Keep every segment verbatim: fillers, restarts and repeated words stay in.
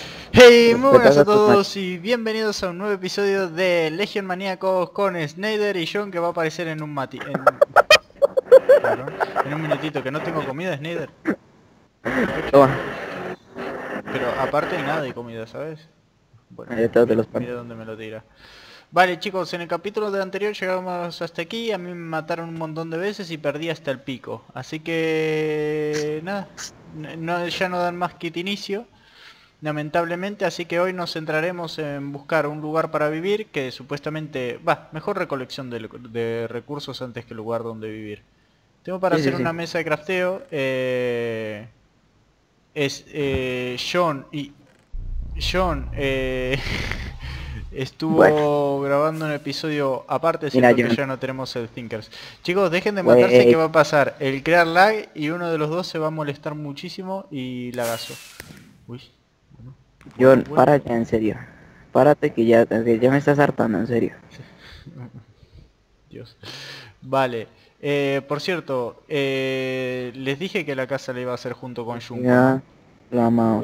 Hey, muy buenas Respetadas a a tus todos y bienvenidos a un nuevo episodio de Legion Maníacos con Snyder y John, que va a aparecer en un mati... En... Cabrón, en un minutito, que no tengo comida, Snyder. Concha de Toma, lora. Pero aparte de nada de comida, ¿sabes? Bueno, ahí atrás de mi- los panes. mira dónde me lo tira. Vale, chicos, en el capítulo del anterior llegamos hasta aquí. A mí me mataron un montón de veces y perdí hasta el pico. Así que... nada, n- no, ya no dan más kit inicio, lamentablemente, así que hoy nos centraremos en buscar un lugar para vivir que supuestamente... va, mejor recolección de, de recursos antes que lugar donde vivir. Tengo para Sí, sí, hacer sí. una mesa de crafteo. Eh, es eh, John y... John eh, Bueno, estuvo grabando un episodio aparte, mira, siendo que John. ya no tenemos el Thinkers. Chicos, dejen de matarse, que Wey, va a pasar el crear lag y uno de los dos se va a molestar muchísimo y lagazo. Uy, bueno, bueno, John, bueno. para ya, en serio. Párate que ya, que ya me estás hartando, en serio. Dios. Vale. Eh, por cierto, eh, les dije que la casa la iba a hacer junto con Junko, ¿no? Ya, la mouse.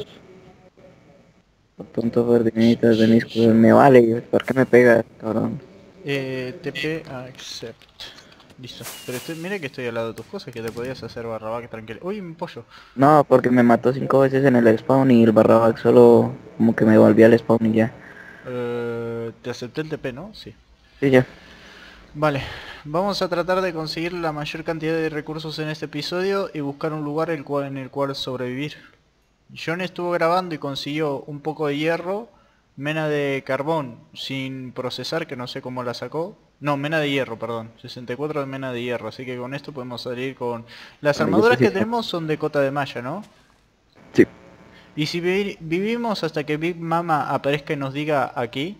Tonto Sh- perdimitas de sh- mis cosas. sh- Me vale, ¿por qué me pegas, cabrón? eh, T P accept. Listo. Pero estoy, mira que estoy al lado de tus cosas, que te podías hacer barra back tranquilo. Uy, un pollo. No, porque me mató cinco veces en el spawn y el barraback solo como que me volví al spawn y ya. Eh, te acepté el T P, ¿no? Sí. Sí, ya. Vale. Vamos a tratar de conseguir la mayor cantidad de recursos en este episodio y buscar un lugar el cual, en el cual sobrevivir. John estuvo grabando y consiguió un poco de hierro, mena de carbón sin procesar, que no sé cómo la sacó. No, mena de hierro, perdón. sesenta y cuatro de mena de hierro, así que con esto podemos salir con... Las Vale, yo te armaduras que sirvo. tenemos son de cota de malla, ¿no? Sí. Y si vi- vivimos hasta que Big Mama aparezca y nos diga aquí...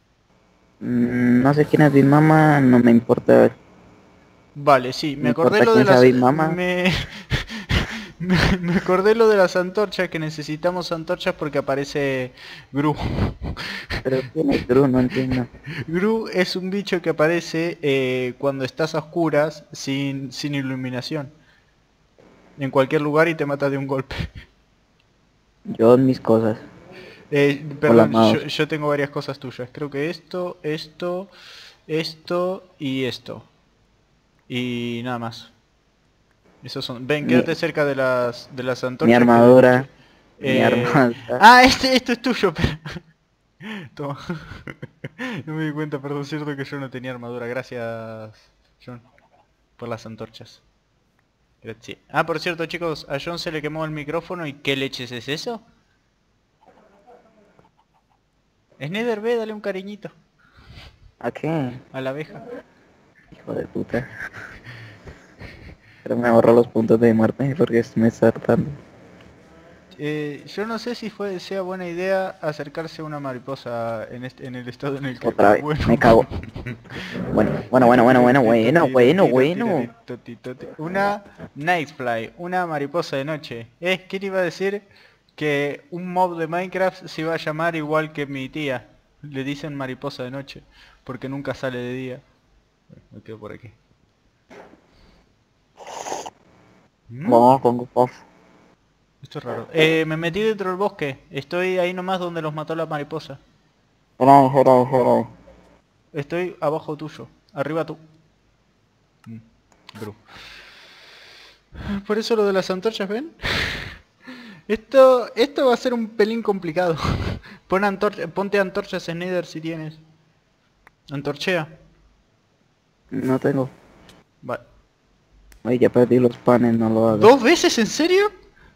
Mm, no sé quién es mi mamá, no me importa. Vale, sí, me Me acordé importa lo de quién sea las... mi mamá. Me... me, me acordé lo de las antorchas, que necesitamos antorchas porque aparece Gru. Pero quién es Drew, no entiendo. Gru es un bicho que aparece eh, cuando estás a oscuras, sin, sin iluminación, en cualquier lugar y te mata de un golpe. Yo mis cosas. Eh, O la perdón, yo, mouse. yo tengo varias cosas tuyas. Creo que esto, esto, esto y esto. Y nada más. Esos son. Ven, Mi, quédate cerca de las de las mi antorchas que de armadura. noche. Mi Eh... armadura. Ah, este, esto es tuyo, pero... Toma. No me di cuenta, perdón, cierto que yo no tenía armadura. Gracias, John, por las antorchas. Gracias. Ah, por cierto, chicos, a John se le quemó el micrófono y ¿qué leches es eso? Snyder, ve, dale un cariñito ¿A qué? a la abeja. Hijo de puta. Pero me ahorro los puntos de muerte porque me está hartando. Eh, yo no sé si fue sea buena idea acercarse a una mariposa en este, en el estado en el que... Otra vez. Bueno. Me cago. Bueno, bueno, bueno, bueno, bueno, Tiritito, bueno, bueno, tiritiro, bueno. tiritito, tito, ti- Una Nightfly, una mariposa de noche. Eh, ¿quién iba a decir que un mob de Minecraft se iba a llamar igual que mi tía? Le dicen mariposa de noche, porque nunca sale de día. Bueno, me quedo por aquí. ¿Mm? Vamos con Gustavo. Esto es raro. Eh, me metí dentro del bosque. Estoy ahí nomás donde los mató la mariposa. Espera, espera, espera. Estoy abajo tuyo. Arriba tú. Mm, Bru. Por eso lo de las antorchas, ¿ven? Esto, esto va a ser un pelín complicado. Pon antorcha, ponte antorchas en Nether si tienes. Antorchea. No tengo. Vale. Ay, ya perdí los panes, no lo hagas. ¿Dos veces? ¿En serio?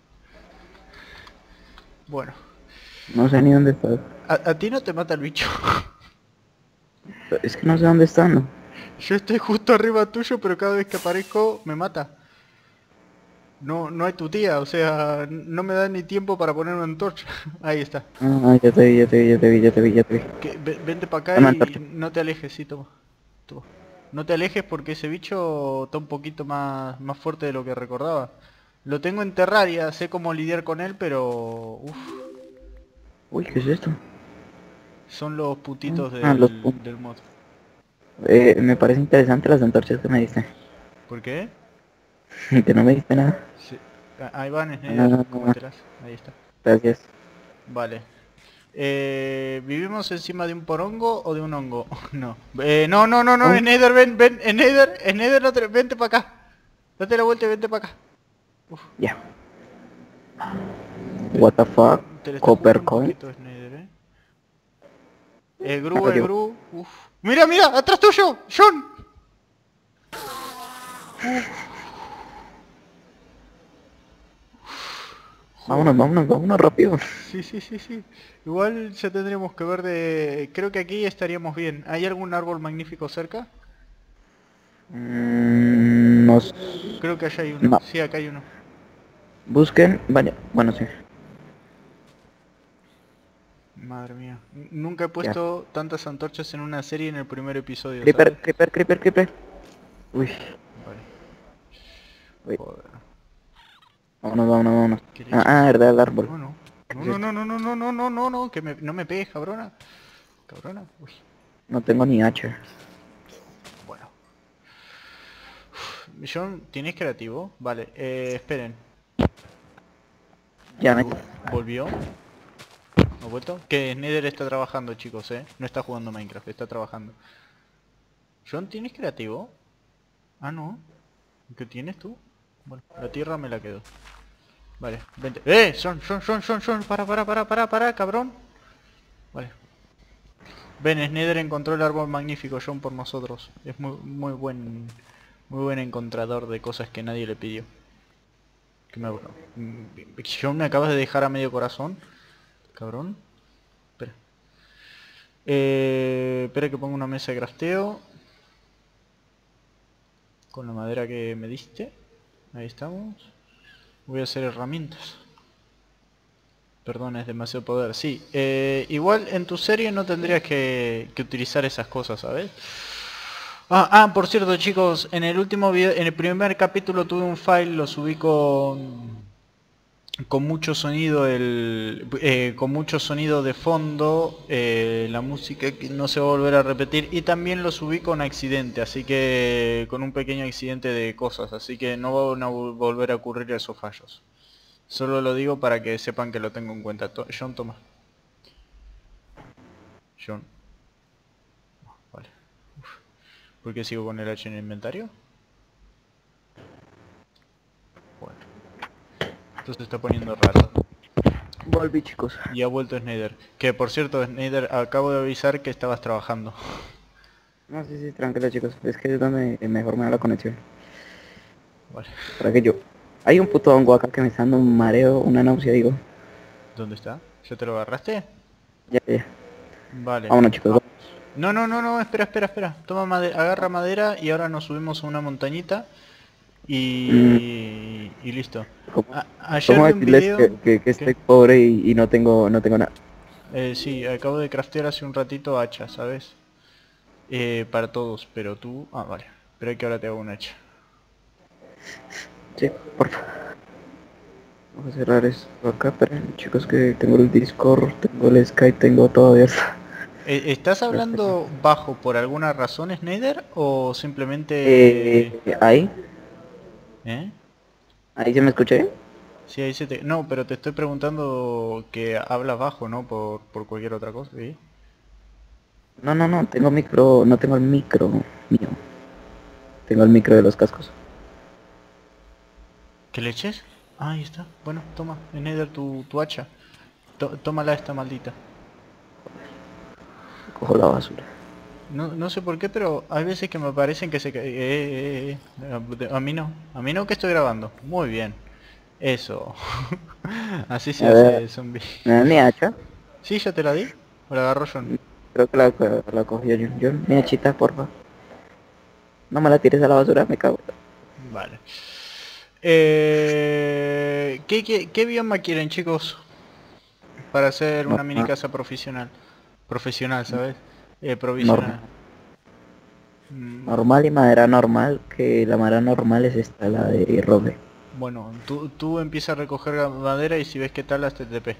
Bueno. No sé ni dónde estás. A, a ti no te mata el bicho. Es que no sé dónde están. Yo estoy justo arriba tuyo, pero cada vez que aparezco me mata. No, no hay tu tía, o sea, no me da ni tiempo para poner una antorcha. Ahí está. Ah, ya te vi, ya te vi, ya te vi, ya te vi, ya te vi. Que, ve- vente para acá Dame y antorcha. no te alejes, sí, toma. Toma. No te alejes porque ese bicho está un poquito más, más fuerte de lo que recordaba. Lo tengo en Terraria, sé cómo lidiar con él, pero... Uf, Uy, ¿qué es esto? son los putitos Ah, los del, puntos. del mod. Eh, me parece interesante las antorchas que me diste. ¿Por qué? Que no me diste nada. Sí. Ah, ahí van, Snyder, Ah, cómetelas. Ahí está. gracias. Vale. Eh, ¿Vivimos encima de un porongo o de un hongo? No. Eh, no, no, no, no, Oh, en Nether, ven, ven, en Nether, en Nether, no te- vente para acá. Date la vuelta y vente para acá. Uf, ya. te, What the fuck. te le está jugando Copper un coin. poquito Snyder, eh. El Me Gru, lo el llevo. Gru, uf. Mira, mira, atrás tuyo, John. Uf, Vámonos, joder. vámonos, vámonos rápido. Sí, sí, sí, sí. Igual ya tendríamos que ver de... Creo que aquí estaríamos bien. ¿Hay algún árbol magnífico cerca? Mm, nos... Creo que allá hay uno. No. Sí, acá hay uno. Busquen. Vaya. Bueno, sí. Madre mía. N- Nunca he Ya. puesto tantas antorchas en una serie en el primer episodio, Creeper, ¿sabes? creeper, creeper, creeper. Uy. Vale. Uy. Joder. Vámonos, vámonos, vámonos. ¿Qué Ah, leches? ah, verdad, el árbol. No, no. ¿Qué No, es no, esto? no, no, no, no, no, no, no, no. Que me, no me pegues, cabrona. Cabrona. Uy. No tengo ni hacha. Bueno. John, ¿tienes creativo? Vale. Eh, esperen. Ya me... Gru, ¿volvió? ¿Ha vuelto? Que Nether está trabajando, chicos, eh. No está jugando Minecraft, está trabajando. John, ¿tienes creativo? Ah, no. ¿Qué tienes tú? Bueno, la tierra me la quedo. Vale, vente. ¡Eh! John, John, John, John, John. Para, para, para, para, para, cabrón. Vale. Ven, Nether encontró el árbol magnífico, John, por nosotros. Es muy, muy buen... Muy buen encontrador de cosas que nadie le pidió. Que me... John, me acabas de dejar a medio corazón. Cabrón. Espera. Eh, espera que ponga una mesa de crafteo. Con la madera que me diste. Ahí estamos. Voy a hacer herramientas. Perdón, es demasiado poder. Sí, eh, igual en tu serie no tendrías que, que utilizar esas cosas, ¿sabes? Ah, ah, por cierto, chicos, en el último video, en el primer capítulo tuve un file, lo subí con con mucho sonido el eh, con mucho sonido de fondo, eh, la música que no se va a volver a repetir, y también lo subí con accidente, así que con un pequeño accidente de cosas, así que no van a vol- volver a ocurrir esos fallos. Solo lo digo para que sepan que lo tengo en cuenta. To- John, toma. John. Vale. ¿Por qué sigo con el H en el inventario? Bueno. Esto se está poniendo raro. Volví, chicos. Y ha vuelto Snyder. Que por cierto, Snyder, acabo de avisar que estabas trabajando. No, sí, sí, tranquilo, chicos. Es que es donde mejor me da la conexión. Vale. Para que yo... Hay un puto hongo acá que me está dando un mareo, una náusea, digo. ¿Dónde está? ¿Ya te lo agarraste? Ya, ya. Vale. Vámonos, chicos. No, no, no, no, espera, espera, espera. Toma madera, agarra madera y ahora nos subimos a una montañita Mm, y, y listo. ¿cómo, A- ayer cómo vi un decirles video... que, que, que ¿Qué? estoy pobre y, y no tengo no tengo nada? Eh, sí, acabo de craftear hace un ratito hacha, ¿sabes? Eh, para todos, pero tú... Ah, vale. Espera que ahora te hago un hacha. Sí, por favor. Vamos a cerrar esto acá, pero chicos, que tengo el Discord, tengo el Skype, tengo todo abierto. Eh, ¿Estás hablando bajo por alguna razón, Snyder? ¿O simplemente... Eh, ahí, ¿Eh? ahí se me escucha bien. Sí, ahí se te... No, pero te estoy preguntando que hablas bajo, ¿no? Por, por cualquier otra cosa, ¿sí? No, no, no, tengo micro, no tengo el micro mío. Tengo el micro de los cascos. ¿Qué leches? Ah, ahí está. Bueno, toma, Snyder, tu, tu hacha. To- tómala esta maldita. Cojo la basura. No, no sé por qué, pero hay veces que me parecen que se cae. Eh, eh, eh, eh. A mí no. A mí no, que estoy grabando. Muy bien. Eso. Así se A ver, hace zombie. ¿me dan mi hacha? ¿Sí, ya te la di? ¿O la agarró John? Creo que la, la cogió yo. Yo, mi hachita, porfa. No me la tires a la basura, me cago. Vale. Eh, ¿qué, qué, qué bioma quieren, chicos? Para hacer una mini Normal, casa profesional. Profesional, ¿sabes? Eh, normal, provisional. Mm, normal y madera normal, que la madera normal es esta, la de roble. bueno, tú, tú empieza a recoger la madera y si ves que tal, las T T P.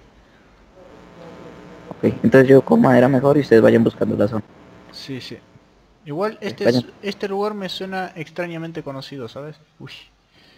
Ok, entonces yo con madera mejor y ustedes vayan buscando la zona. Sí, sí. Igual Ok, este, es, vayan. este lugar me suena extrañamente conocido, ¿sabes? Uy.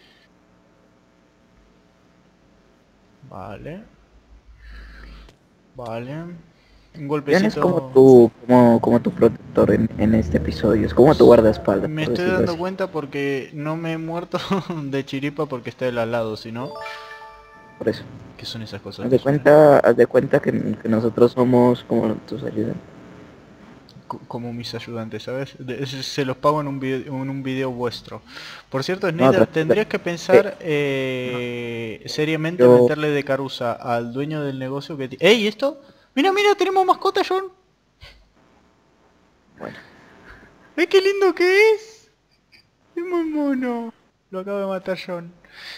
Vale. Vale. Un Jan golpecito. es como tu, como, como tu protector en, en este episodio, es como tu guardaespaldas, Me por estoy decirlo dando así. cuenta porque no me he muerto de chiripa porque está él al lado, sino... Por eso. ¿Qué son esas cosas Haz que de suenan? cuenta, haz de cuenta que, que nosotros somos como tus ayudantes. Co- Como mis ayudantes, ¿sabes? De- se se los pago en un video, en un video vuestro. Por cierto, No, Snyder, tranquilo. tendrías que Eh, pensar eh, seriamente yo, meterle de caruza al dueño del negocio que... ti- ¡Ey, esto! ¡Mira, mira! ¡Tenemos mascota, John! bueno, ¡Ay, qué lindo que es! ¡Es muy mono! Lo acabo de matar John.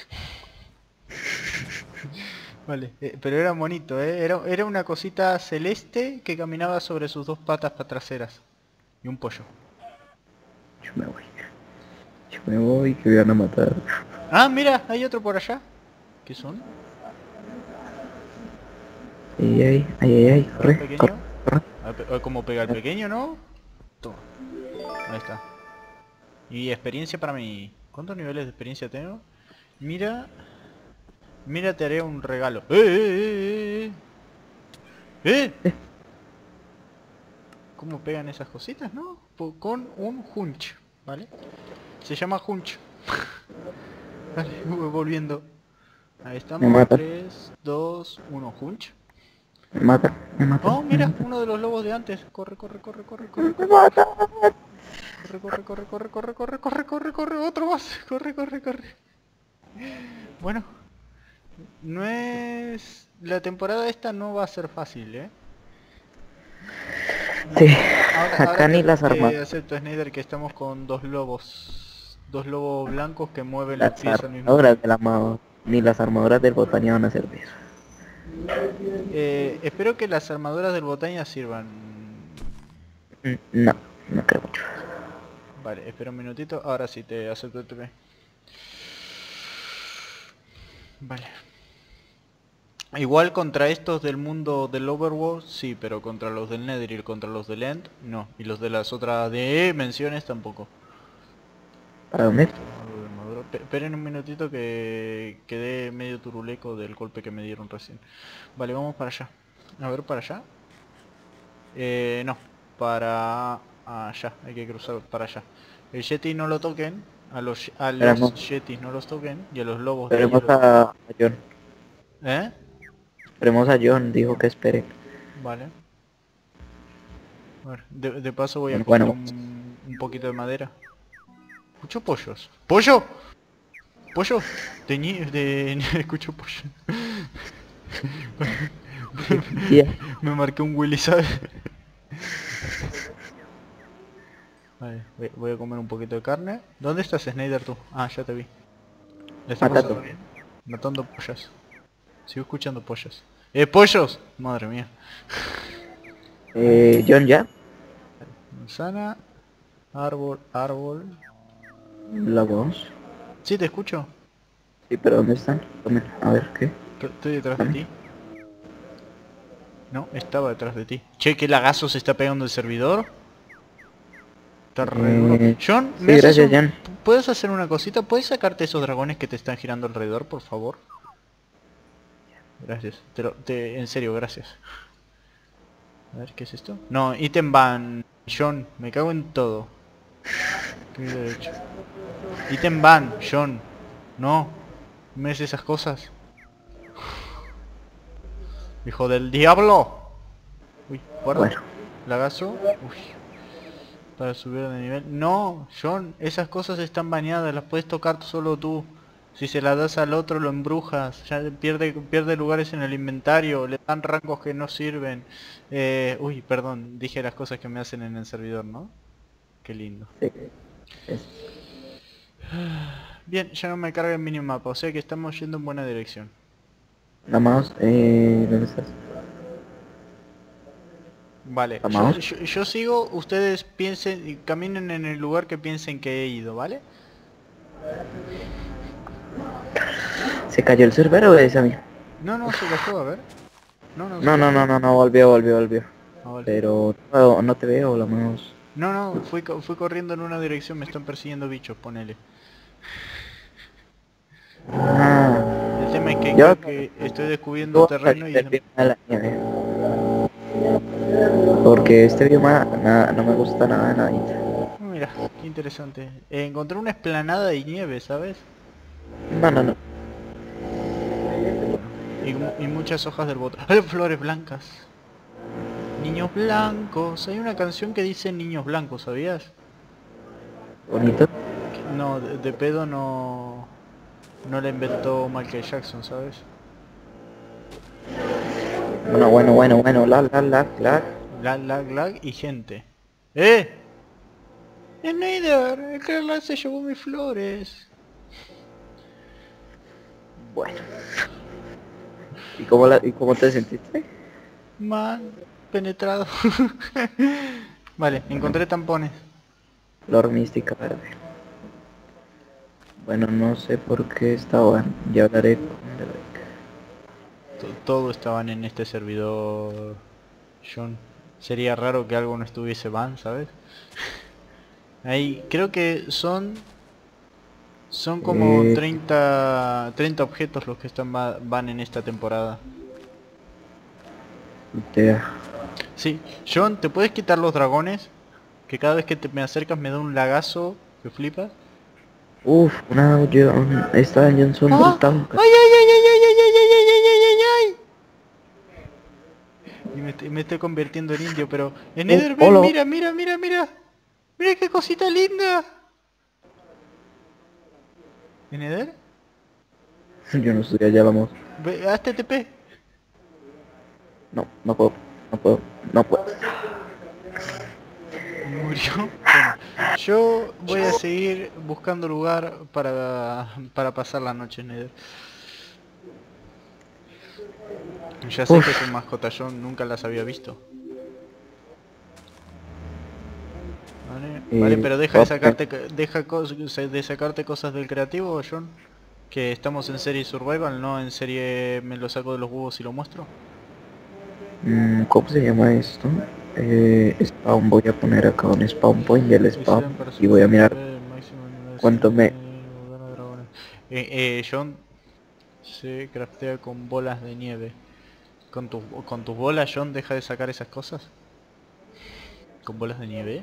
Vale, eh, pero era bonito, ¿eh? Era, era una cosita celeste que caminaba sobre sus dos patas pa- traseras. Y un pollo. yo me voy. Yo me voy, que me van a matar. Ah, mira, hay otro por allá. ¿Qué son? Ay, ay, ay, ay, ay, A ver, corre, corre, pequeño. corre. A ver, pe- ¿cómo pega el pequeño, no? Toma. Ahí está. Y experiencia para mí. ¿Cuántos niveles de experiencia tengo? Mira. Mira, te haré un regalo. ¡Eh, eh, eh, eh! ¡Eh! Eh, ¿Cómo pegan esas cositas, no? Po- Con un hunch, ¿vale? Se llama hunch. Vale, voy volviendo. Ahí me estamos. mata, tres, dos, uno, hunch. me mata, me mata, Oh, me mira, mata. uno de los lobos de antes. Corre, corre, corre, corre, corre, Me corre. mata. Corre, corre, corre, corre, corre, corre, corre, corre, corre, otro más. Corre, corre, corre. Bueno, no es... La temporada esta no va a ser fácil, ¿eh? Sí, Ahora, ahora acá ni te, las te armas, acepto, Snyder, que estamos con dos lobos. Dos lobos blancos que mueven los las pies al mismo armaduras tiempo. de la ma- ni las armaduras del botanía van a servir. Eh, espero que las armaduras del Botaña sirvan. Mm, No, no creo mucho. Vale, espera un minutito. Ahora sí te acepto el T P. Vale. Igual contra estos del mundo del Overworld, sí, pero contra los del Netheril, contra los del End, no. Y los de las otras dimensiones tampoco. ¿Para dónde? Algo de armadura. Pe- Esperen un minutito que quedé medio turuleco del golpe que me dieron recién. Vale, vamos para allá. A ver, para allá. Eh, no, para allá, hay que cruzar para allá. El Yeti no lo toquen, a los, a los Esperemos, Yetis no los toquen, y a los lobos de esperemos hielo tampoco. a, a John. ¿Eh? Esperemos a John, dijo que espere. Vale. A ver, de, de paso voy a Bueno, comer bueno, un, un poquito de madera. Escucho pollos. ¡Pollo! ¡Pollo! De, ñi- de... escucho pollo. ya. Me marqué un Willy, ¿sabes? Vale, voy, voy a comer un poquito de carne. ¿Dónde estás, Snyder, tú? Ah, ya te vi. ¿Le está Matando. pasando bien? Matando pollas. Sigo escuchando pollas. ¡Eh, pollos! Madre mía. Eh, John ya. Manzana. Árbol, árbol. La voz. ¿Sí te escucho? Sí, pero ¿dónde están? Tomen, a ver, ¿qué? T- Estoy detrás de ti. No, estaba detrás de ti. Che, ¿qué lagazo se está pegando el servidor? Está re duro. Eh, John, sí, ¿me haces gracias, un... Jan. ¿Puedes hacer una cosita? ¿Puedes sacarte esos dragones que te están girando alrededor, por favor? Gracias. Te lo- te- en serio, gracias. A ver, ¿qué es esto? No, ítem ban. John, me cago en todo. ¿Qué hubiera hecho? Ítem ban, John. No. ¿No me des esas cosas? Hijo del diablo. Uy, guarda. Bueno, Lagazo. Uy. Para subir de nivel. No, John, esas cosas están baneadas, las puedes tocar solo tú. Si se las das al otro lo embrujas, ya pierde, pierde lugares en el inventario, le dan rangos que no sirven. Eh, uy, perdón, dije las cosas que me hacen en el servidor, ¿no? Qué lindo. sí. Es- Bien, ya no me carga el minimapa, o sea que estamos yendo en buena dirección. La mouse, eh, ¿dónde estás? Vale, ¿La yo, mouse? yo- yo sigo, ustedes piensen y caminen en el lugar que piensen que he ido, ¿vale? ¿Se cayó el server o es a mí? No, no, se gastó, a ver. No, no, se No, no, gastó. no, no, no, volvió, volvió, volvió. Ah, vale. Pero no, no te veo la mouse. No, no, fui, co- fui corriendo en una dirección, me están persiguiendo bichos, ponele. Ah, El tema es que yo, creo que estoy descubriendo yo terreno y... el tema de la nieve. porque este bioma nada, no me gusta nada de nadita. Mira, qué interesante. Eh, encontré una esplanada de nieve, ¿sabes? No, no, no. Bueno, y, mu- y muchas hojas del botón. ¡Ay, flores blancas! Niños blancos. Hay una canción que dice niños blancos, ¿sabías? Bonito. Que- No, de, de pedo no... No la inventó Michael Jackson, ¿sabes? Bueno, bueno, bueno, bueno, la, la, la, la. Lag, lag, lag y gente. ¡Eh! ¡Es Nether! El Carla se llevó mis flores. Bueno. ¿Y cómo, la, ¿Y cómo te sentiste? Man, penetrado. Vale, encontré tampones. Flor mística verde. Bueno, no sé por qué estaban. Ya hablaré con Derek. To- Todo estaban en este servidor, John. Sería raro que algo no estuviese ban, ¿sabes? Ahí, creo que son... Son como Eh, treinta treinta objetos los que están ba- van en esta temporada. te- Sí, John, ¿te puedes quitar los dragones? Que cada vez que te me acercas me da un lagazo que flipas. Uf, una dungeon. Esta dungeon son ¡Ah! brutal. ¡Ay, ay, ay, ay, ay, ay, ay, ay, ay, ay, ay, ay! Y me, estoy- me estoy convirtiendo en indio, pero... En Oh, Nether, ven, hola. mira, mira, mira, mira. Mira qué cosita linda. ¿En Nether? Yo no estoy allá, vamos. Ve, haz T T P. No, no puedo. No puedo. No puedo. Murió. Bueno, yo voy a seguir buscando lugar para, para pasar la noche en Nether. Ya sé Uf. que es un mascota, yo nunca las había visto. Vale, Eh, vale, pero deja de ok. sacarte, ca- deja cos- de sacarte cosas del creativo, John. Que estamos en serie survival, no en serie me lo saco de los huevos y lo muestro. Mm, ¿Cómo se llama esto? Eh, spawn, voy a poner acá un spawn point del spawn Hicieron para y voy a mirar nivel máximo nivel cuánto me... cien, gana dragones. Eh, eh, John se craftea con bolas de nieve. Con tus con tus bolas, John, deja de sacar esas cosas. ¿Con bolas de nieve?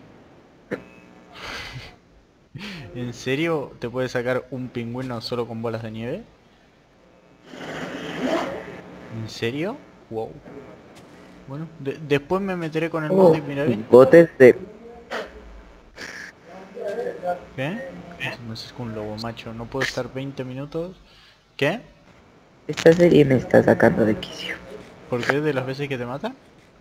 ¿En serio te puedes sacar un pingüino solo con bolas de nieve? ¿En serio? Wow. Bueno, de- después me meteré con el Oh, mod y mira bien. botes de... ¿Qué? Me haces con un lobo, macho. No puedo estar veinte minutos. ¿Qué? Esta serie me está sacando de quicio. ¿Por qué? ¿De las veces que te matan?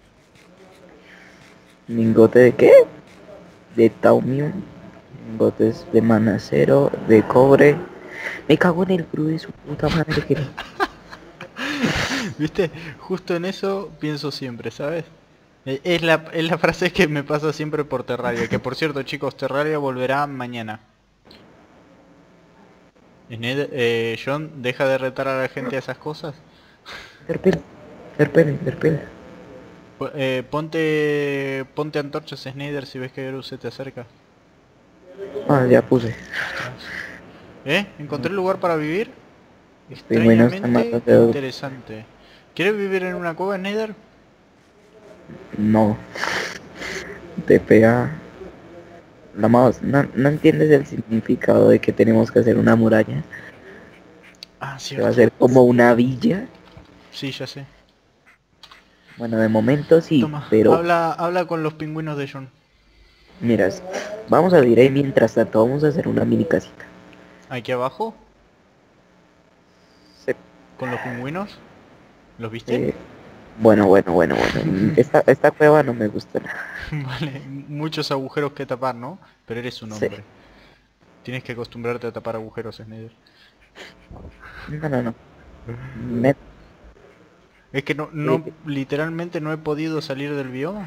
¿Lingote de qué? De taumium. Lingotes de mana cero, de cobre. Me cago en el crew de su puta madre que... ¿Viste? Justo en eso pienso siempre, ¿sabes? Eh, Es la, es la frase que me pasa siempre por Terraria. Que por cierto, chicos, Terraria volverá mañana. En Ed- eh, John, deja de retar a la gente a esas cosas. Interpel, interpel, interpel. Po- eh, ponte ponte antorchas Snyder si ves que Gru se te acerca. Ah, ya puse. ¿Eh? ¿Encontré lugar para vivir? Los pingüinos están Extrañamente matando. interesante. ¿Quieres vivir en una cueva, Snyder? No. T P A. La mouse, no, no entiendes el significado de que tenemos que hacer una muralla. Ah, Que va a cierto. ser como una villa. Sí, ya sé. Bueno, de momento sí, Toma, pero habla, habla con los pingüinos de John. mira, vamos a ir ahí mientras tanto, vamos a hacer una mini casita. Aquí abajo, Se- con los pingüinos. ¿Los viste? eh, bueno, bueno, bueno, bueno. Esta, esta cueva no me gusta nada. Vale, muchos agujeros que tapar, ¿no? Pero eres un Sí. hombre. Tienes que acostumbrarte a tapar agujeros, Snyder. No, no, no. Me- Es que no, no, Eh. literalmente no he podido salir del bioma.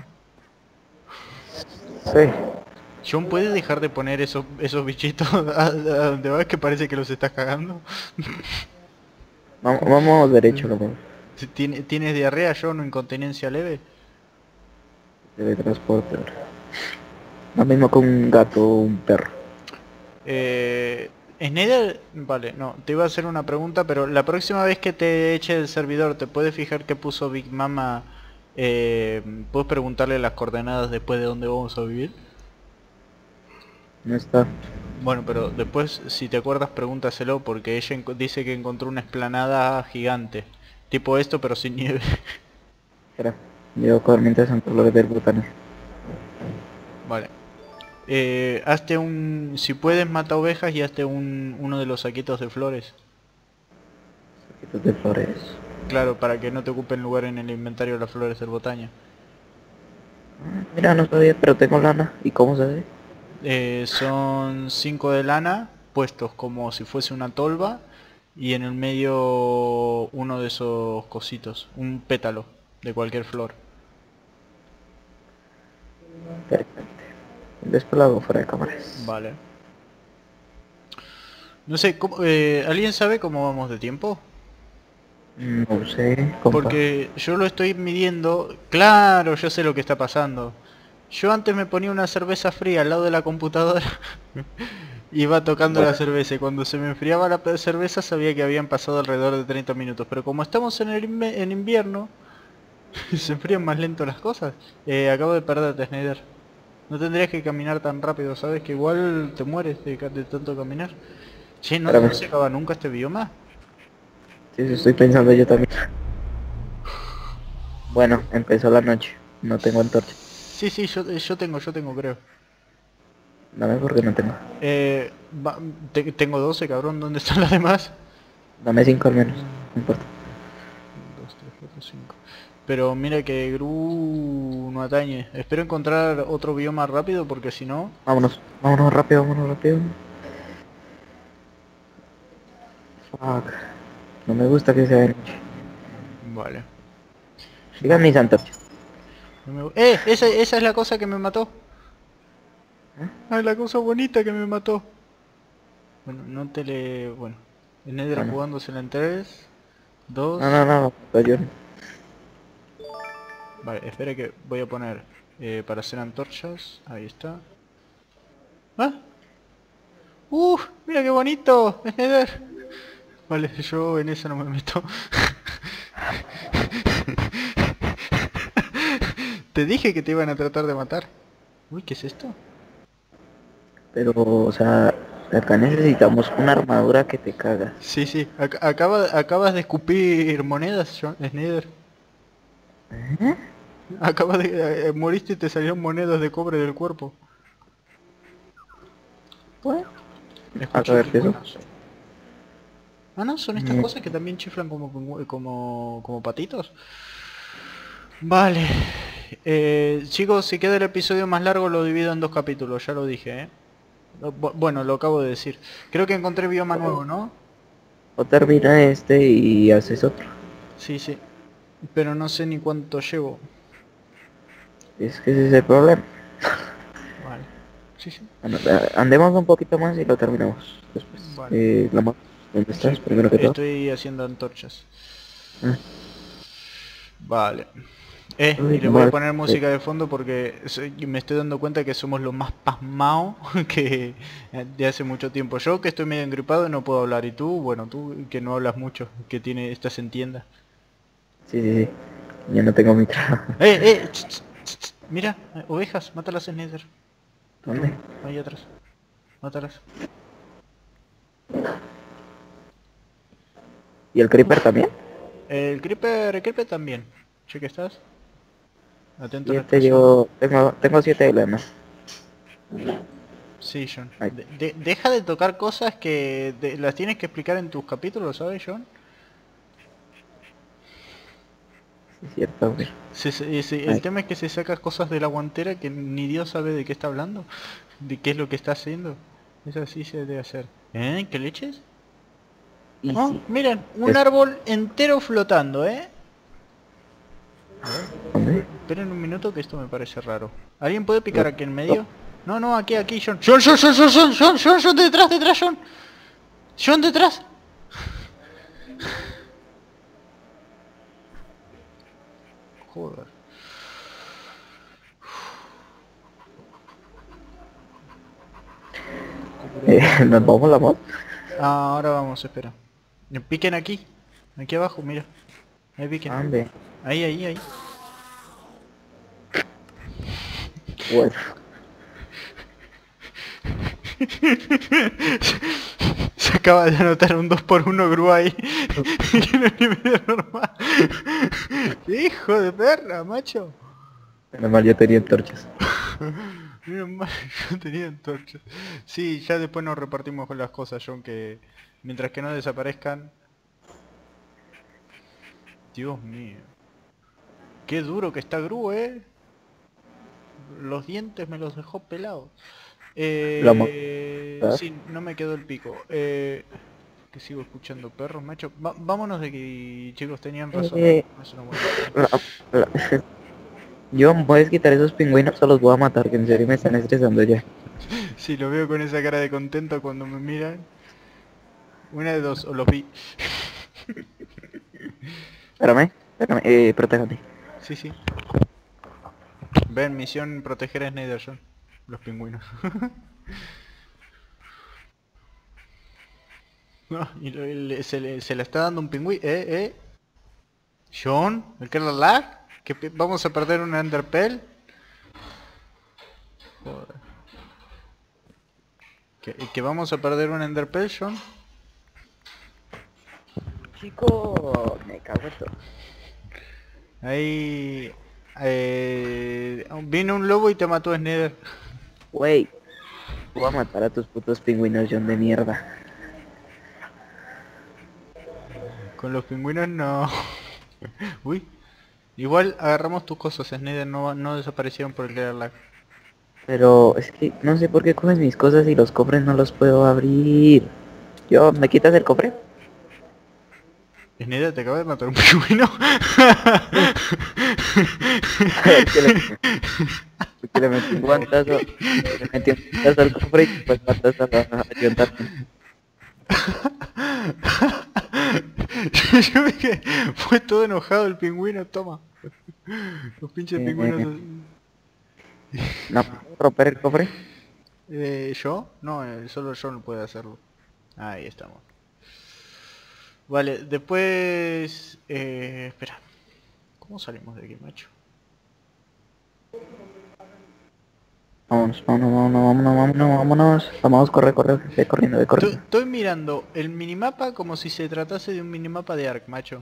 sí. John, ¿puede dejar de poner esos, esos bichitos a, a donde vas que parece que los estás cagando? Vamos, vamos derecho, lo Si tiene- ¿Tienes diarrea, John, o incontinencia leve? teletransporte ahora. Lo mismo con un gato o un perro. Eh, Snyder, vale, no, te iba a hacer una pregunta, pero la próxima vez que te eche el servidor, ¿te puedes fijar que puso Big Mama Eh, ¿Puedes preguntarle las coordenadas después de dónde vamos a vivir? No está. Bueno, pero después, si te acuerdas, pregúntaselo porque ella enco- dice que encontró una explanada gigante. Tipo esto, pero sin nieve. Espera. Llevo corrientes en colores del botán. Vale. Eh, hazte un... Si puedes, mata ovejas y hazte un, uno de los saquitos de flores. Saquitos de flores. Claro, para que no te ocupen lugar en el inventario de las flores del botaña. Ah, mira, no sabía, pero tengo lana. ¿Y cómo se ve? Eh, son cinco de lana puestos como si fuese una tolva y en el medio uno de esos cositos, un pétalo de cualquier flor. Perfecto. Después lo hago fuera de cámaras. Vale. No sé, ¿cómo- eh, ¿alguien sabe cómo vamos de tiempo? No sé, compa. Porque yo lo estoy midiendo. Claro, yo sé lo que está pasando. Yo antes me ponía una cerveza fría al lado de la computadora. Iba tocando la cerveza y cuando se me enfriaba la pe- cerveza sabía que habían pasado alrededor de treinta minutos. Pero como estamos en el inve- en invierno, se enfrían más lento las cosas. Eh, acabo de perderte, Snyder. No tendrías que caminar tan rápido, ¿sabes? Que igual te mueres de, ca- de tanto caminar. Che, ¿no, Espérame. no se acaba nunca este bioma? Sí, eso estoy pensando yo también. Bueno, empezó la noche. No tengo antorcha. Sí, sí, yo, yo tengo, yo tengo, creo. Dame porque no tengo. Eh, va- te- tengo doce, cabrón, ¿dónde están las demás? Dame cinco al menos. No importa. uno, dos, tres, cuatro, cinco. Pero mira que Gru no atañe. Espero encontrar otro bioma rápido porque si no... Vámonos. Vámonos rápido, vámonos rápido. Fuck. No me gusta que sea de noche. Vale. Sigan mis antorchas. No me gu- ¡Eh! Esa, esa es la cosa que me mató. ¿Eh? Ah, la cosa bonita que me mató. Bueno, no te le... Bueno. El Nether Bueno. jugándosela en tres, dos... No, no, no. Yo... Vale, espera que voy a poner eh, para hacer antorchas. Ahí está. ¡Ah! ¡Uh! ¡Mira qué bonito! ¡Es Nether! Vale, yo en eso no me meto. Te dije que te iban a tratar de matar. Uy, ¿qué es esto? Pero, o sea, acá necesitamos una armadura que te cagas. Sí, sí. Ac- acaba, acabas de escupir monedas, John Snyder. ¿Eh? Acabas de... eh, eh, moriste y te salieron monedas de cobre del cuerpo. Bueno. Escuché A ver, ¿qué es eso? buenas. Ah, no, son estas Mm. cosas que también chiflan como, como, como, como patitos. Vale. Eh, chicos, si queda el episodio más largo lo divido en dos capítulos, ya lo dije, ¿eh? Lo- bu- Bueno, lo acabo de decir. Creo que encontré bioma nuevo, ¿no? O termina este y haces otro. Sí, sí. Pero no sé ni cuánto llevo. Es que ese es el problema. Vale. Sí, sí. Bueno, eh, andemos un poquito más y lo terminamos después. Vale. Eh, la mo- ¿Dónde estás? Primero que todo. Estoy haciendo antorchas. Ah, Vale. Eh, Uy, y le voy a vale. poner música de fondo porque soy- me estoy dando cuenta que somos los más pasmados que de hace mucho tiempo. Yo que estoy medio engripado y no puedo hablar. Y tú, bueno, tú que no hablas mucho, que tiene estás en tienda. sí, sí, sí. Ya no tengo mi trabajo. ¡Eh, eh! ch, ch, ch, ch. Mira, eh, ovejas, mátalas en Nether. ¿Dónde? Ahí atrás. Mátalas. ¿Y el creeper también? El creeper, el creeper también. Che, ¿qué estás? Atento Y a la este explosión. yo... Tengo, tengo siete de lana. Sí, John. Ay. De- de- deja de tocar cosas que de- las tienes que explicar en tus capítulos, ¿sabes, John? Sí, es cierto, güey. Se- se- se- el Ay. tema es que se saca cosas de la guantera que ni Dios sabe de qué está hablando, de qué es lo que está haciendo. Eso sí se debe hacer. ¿Eh? ¿Qué leches? Y Oh, sí. miren, un Es- árbol entero flotando, ¿eh? ¿Dónde? Esperen un minuto que esto me parece raro. ¿Alguien puede picar aquí en medio? No, no, aquí, aquí, John. John, John, John, John, John, John, John, John, detrás, detrás, John. John, detrás. Joder. Eh, ¿Nos vamos la mod? Ah, ahora vamos, espera. Piquen aquí. Aquí abajo, mira. Ahí piquen. Ande. Ahí, ahí, ahí. Bueno, Se acaba de anotar un dos por uno Gru ahí. Que no es ni medio normal. Hijo de perra, macho. menos mal yo tenía antorchas. Menos mal que no tenía antorchas. Sí, ya después nos repartimos con las cosas, John, que mientras que no desaparezcan. Dios mío. Qué duro que está Gru, eh. Los dientes me los dejó pelados. Lo amo. Eh... Sí, no me quedó el pico. Eh... Que sigo escuchando perros, macho. Va- vámonos de aquí, chicos, tenían razón. Eh, Es una buena la- la- John, ¿puedes quitar esos pingüinos o los voy a matar? Que en serio me están estresando ya. Sí, lo veo con esa cara de contento cuando me miran. Una de dos, o los vi. Espérame, espérame, eh, protégame. Sí, sí. Ven, misión proteger a Snyder, John. Los pingüinos. No, y lo- le- se, le, se le está dando un pingüino. Eh, eh. John, ¿el que lag? ¿Que pe- vamos a perder un Enderpell? Joder. ¿Que, que vamos a perder un Enderpell, John? Chico, me cago en todo. Ahí... Eh, vino un lobo y te mató Snyder. Wey, voy a matar a tus putos pingüinos, John, de mierda. Con los pingüinos no. Uy. Igual agarramos tus cosas, Snyder, no, va- no desaparecieron por el Clear Lag. Pero es que no sé por qué cogen mis cosas y los cofres no los puedo abrir. Yo, ¿me quitas el cofre? Snyder, te acaba de matar un pingüino. que le, que le metí un guantazo, que le metí un guantazo al cofre y pues guantazo a, a John también. Yo vi que fue todo enojado el pingüino, toma. Los pinches Eh, pingüinos. ¿No puedo romper el cofre? Eh, ¿Yo? No, eh, solo yo no puedo hacerlo. Ahí estamos. Vale, después... Eh, espera. ¿Cómo salimos de aquí, macho? Vámonos, vámonos, vámonos, vámonos, vámonos, vámonos. Vamos, corre, corre, ve corriendo, ve Estoy, corriendo. estoy mirando el minimapa como si se tratase de un minimapa de Ark, macho.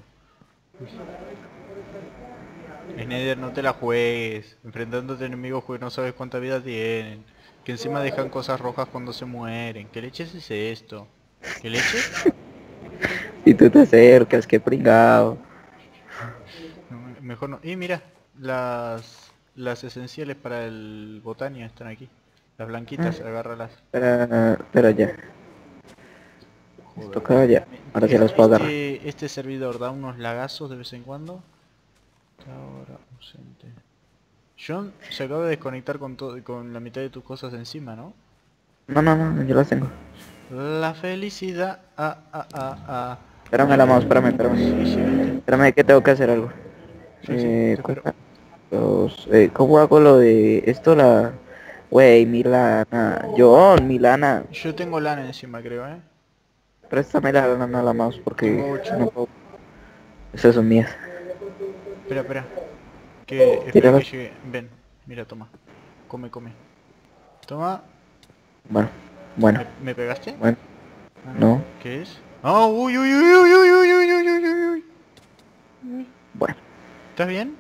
Snyder, no te la juegues. Enfrentándote a enemigos que no sabes cuánta vida tienen. Que encima dejan cosas rojas cuando se mueren. ¿Qué leches es esto? ¿Qué leche? Y tú te acercas, qué pringado. No, mejor no. Y mira, las las esenciales para el Botania están aquí. Las blanquitas, agárralas. Pero, pero ya, Joder. toca ya. Ahora sí las puedo agarrar. Este, este servidor da unos lagazos de vez en cuando. Ahora ausente. John se acaba de desconectar con todo, con la mitad de tus cosas encima, ¿no? No, no, no, yo las tengo. La felicidad. Ah, ah, ah, ah. Espérame la mouse, espérame, espérame. Sí, sí, vete. Espérame que tengo que hacer algo. Sí, sí, Eh, te espero. cosa- los- eh, ¿cómo hago lo de esto? La... Wey, Milana. John, Milana. Yo tengo lana encima, creo, ¿eh? Préstame la lana a la mouse porque Tengo ocho. no puedo. Esas son mías. Espera, espera. Que espera Tírala. que llegue. Ven, mira, toma. Come, come. Toma. Bueno, bueno, ¿Me, me pegaste? bueno. Ah, No. ¿Qué es? ¡Ah! ¡Uy, uy, uy, uy, uy, uy, uy, uy, uy, uy, uy! Bueno. ¿Estás bien?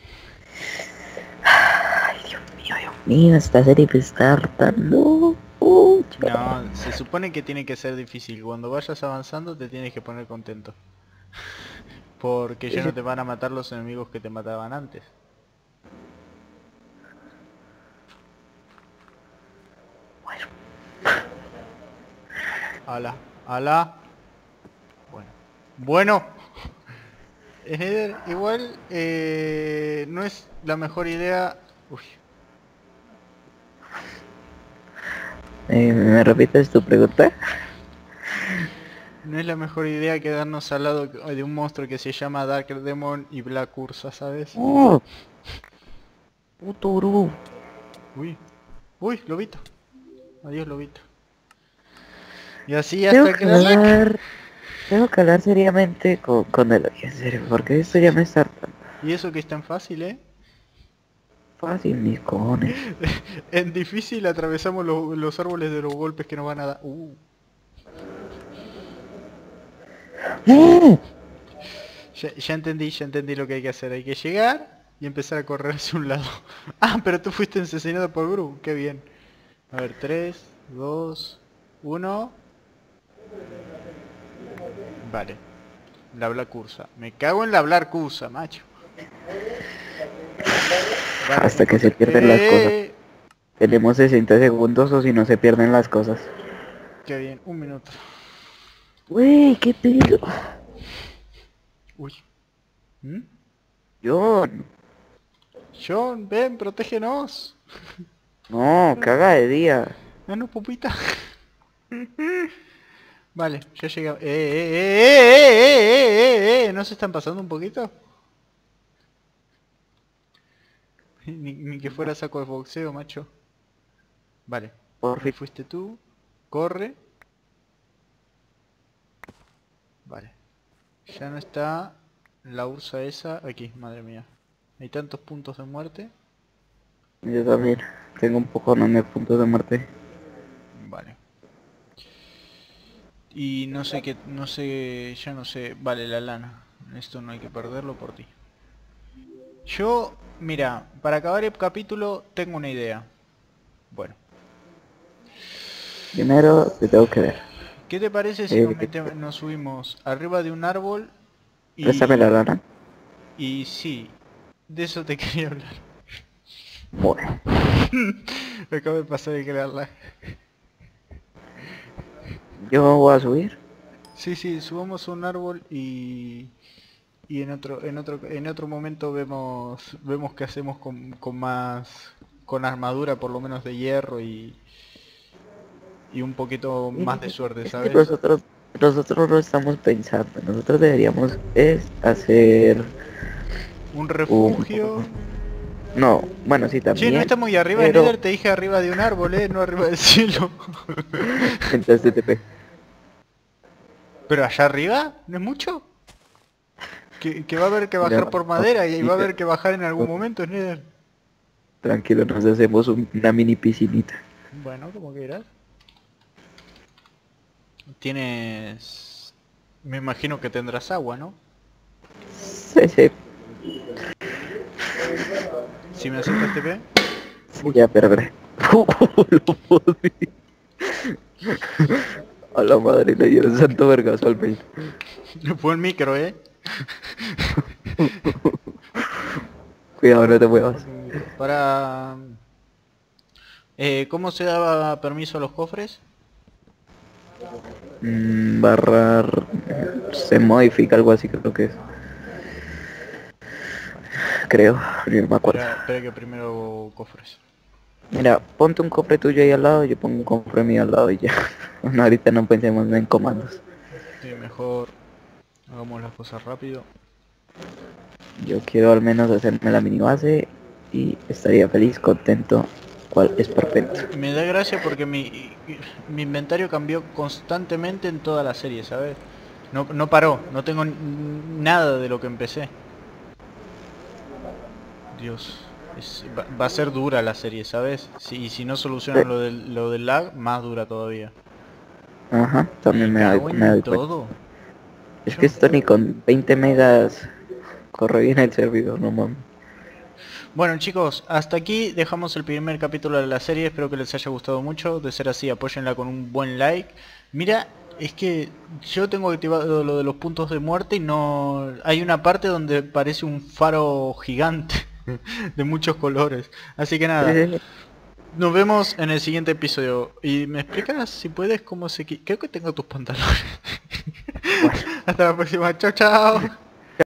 Ay, Dios mío, Dios mío, esta serie me está hartando. Uh, No, se supone que tiene que ser difícil. Cuando vayas avanzando te tienes que poner contento. Porque ya no te van a matar los enemigos que te mataban antes. Bueno. Ala, ala. Bueno. Bueno. Snyder, igual eh, no es la mejor idea. Uy. Eh, ¿Me repites tu pregunta? No es la mejor idea quedarnos al lado de un monstruo que se llama Dark Demon y Black Ursa, ¿sabes? Oh. Puto Gru. Uy. Uy, lobito. Adiós, lobito. Y así Tengo hasta que que la... hablar, tengo que hablar seriamente con, con el en serio, porque esto ya me está hartando. Y eso que es tan fácil, ¿eh? Fácil, mis cojones. En difícil atravesamos lo- los árboles de los golpes que nos van a dar. Uh. ¡Uh! Ya, ya entendí, ya entendí lo que hay que hacer. Hay que llegar y empezar a correr hacia un lado. Ah, pero tú fuiste asesinado por Gru. Qué bien. A ver, tres, dos, uno. Vale. La habla cursa. Me cago en la hablar cursa, macho. Vale, Hasta que se pierden las cosas. eh, Tenemos sesenta segundos o si no se pierden las cosas. Qué bien, un minuto. Wey, qué pedo. Uy. ¿Mm? John. John, ven, protégenos. No, caga de día. Ah, no, pupita. Vale, ya llegué. Eh, eh, eh, eh, eh, eh, eh, eh, ¿no se están pasando un poquito? Ni, ni que fuera saco de boxeo, macho. Vale, Por ahí fin. fuiste tú. Corre. Vale. Ya no está la ursa esa aquí, madre mía. Hay tantos puntos de muerte. Yo también. Tengo un poco de puntos de muerte. Vale. Y no sé qué, no sé, ya no sé, vale, la lana. Esto no hay que perderlo por ti. Yo, mira, para acabar el capítulo tengo una idea. Bueno, Primero te tengo que ver. ¿qué te parece si Eh, nos, mete- nos subimos arriba de un árbol y... Préstame la lana. Y sí, de eso te quería hablar. Bueno. Me acabo de pasar de crearla. Yo voy a subir. Sí, sí, subamos a un árbol y... Y en otro, en otro, en otro momento vemos, vemos qué hacemos con, con más, con armadura por lo menos de hierro y, y un poquito más de suerte, Es que ¿sabes? nosotros, nosotros no estamos pensando. Nosotros deberíamos es hacer Un refugio. No, bueno, sí Che, también. no estamos ahí arriba pero... de Nether, te dije arriba de un árbol, eh, no arriba del cielo. Entonces T T P. Pero allá arriba, ¿no es mucho? Que, que va a haber que bajar No, por madera y va a no, haber que bajar en algún momento, Nether. Tranquilo, nos hacemos un- una mini piscinita. Bueno, como quieras. Tienes... Me imagino que tendrás agua, ¿no? Sí, sí, Si me aceptas T P. sí, ya perdré. Lo podí. A la madre le dieron santo vergazo al pecho. Fue el micro, ¿eh? Cuidado, no te muevas. Para... Eh, ¿Cómo se daba permiso a los cofres? Mm, barrar... Se modifica algo así, creo que es. Creo, no me acuerdo. Espera, espera que primero hago cofres. Mira, ponte un cofre tuyo ahí al lado, yo pongo un cofre mío al lado y ya. Bueno, ahorita no pensemos en comandos. Sí, mejor hagamos las cosas rápido. Yo quiero al menos hacerme la mini base y estaría feliz, contento, cual es perfecto. Me da gracia porque mi, mi inventario cambió constantemente en toda la serie, ¿sabes? No, no paró, no tengo n- nada de lo que empecé. Dios, es- va, va a ser dura la serie, ¿sabes? Si, y si no solucionan Sí. lo del, lo del lag, más dura todavía. Ajá, también me, Me doy, cago en me doy cuenta. todo. Es que esto ni con veinte megas corre bien el servidor, no mames. Bueno chicos, hasta aquí dejamos el primer capítulo de la serie, espero que les haya gustado mucho, de ser así apóyenla con un buen like. Mira, es que yo tengo activado lo de los puntos de muerte y no... Hay una parte donde parece un faro gigante de muchos colores, así que nada, Sí, sí, sí. nos vemos en el siguiente episodio. Y me explicas si puedes cómo se... qui- Creo que tengo tus pantalones. Bueno. Hasta la próxima, chao chao.